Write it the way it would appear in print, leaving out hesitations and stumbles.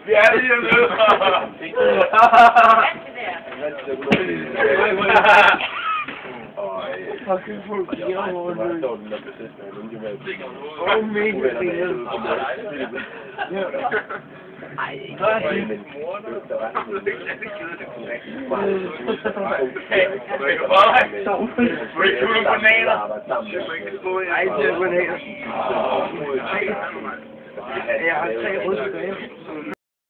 Vi er lige dernede. Fucking folk giver over nu. Åh, mega fedt. Ej, det er fint. Ej, det er bananer. Jeg har 3 røde tilbage.